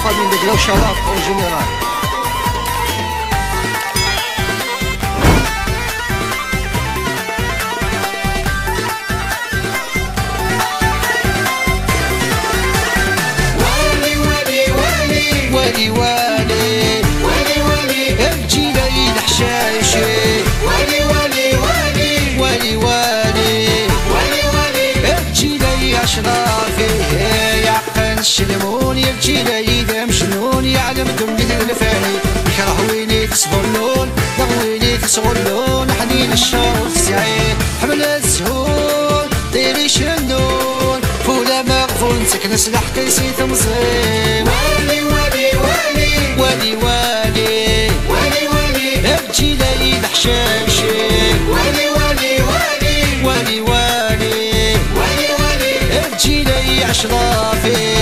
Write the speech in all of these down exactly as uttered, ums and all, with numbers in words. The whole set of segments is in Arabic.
famille de Glau Sharaf en général. والي والي والي والي ابجي لي الحشايشي والي والي والي والي والي والي والي ابجي لي اشرافي يعقل الشلمون يبجي لي دم شنون يعلم دمي الفاني يكره ويني تصغلون ضويني تصغلون حنين الشوق سعيد حمل الزهور ديري شنون فولا مغفون سكن سلاح كيسي تمصيب والي والي والي والي والي والي ابجي لي الحشاشي والي والي والي والي والي والي والي ابجي لي اشرافي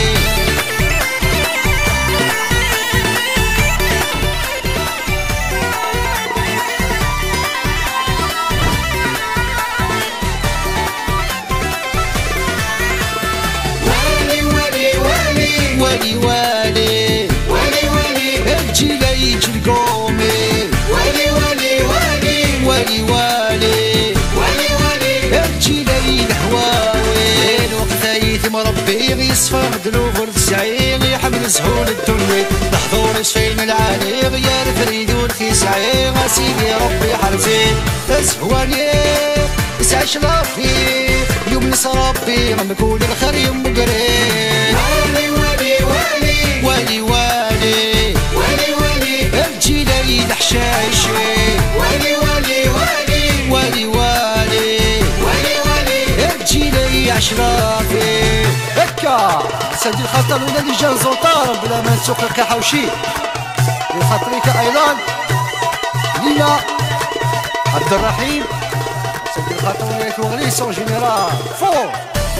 والي والي والي والي ابجي لي جلقومي والي والي والي والي والي والي والي ابجي لي الهواوي الوقت يثم ربي يصفى ذنوب السعير يحمل سهول الدنيا لحظور شفين العالي غير فريد والخسعي سيدي ربي حرزي اسهواني اسعش رافي يوم نص ربي غنقول الخير يوم قريب والي والي والي والي والي والي ابجي لي الحشايشي والي والي والي والي والي والي والي ابجي لي اشرافي هكا سندي الخطر ولا اللي جا زوطار بلا ما نسوق القحوشي لخاطرك ايضا لينا عبد الرحيم سندي الخطر ولا كوغليس اون جينيرال فور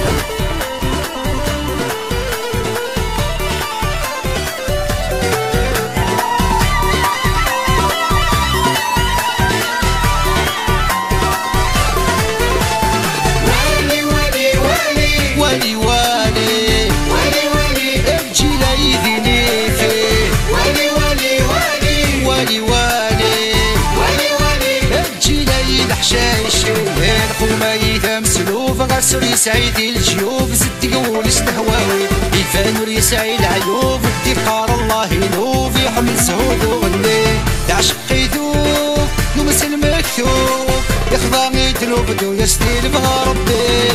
والي والي والي والي ابجي لي ذيني فيه والي والي والي والي والي والي والي ابجي لي الحشايشي الخومة يثم سلوف غسر يسعيد الجيوب زد قول استهواوي يفانور يسعيد عيوب ادقار الله ينوف يحمل سهود وغني تعشق يذوب يمس المكتوب يخضع يتلوب دو يستيل بغا ربي